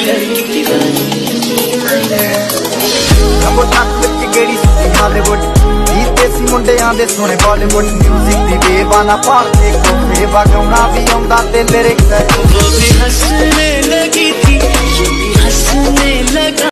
मुंडियां दे सोने बॉलीवुड म्यूजिक दी बेबाना पार देखो बेबा गाउना भी आउंदा ते लिरिक्स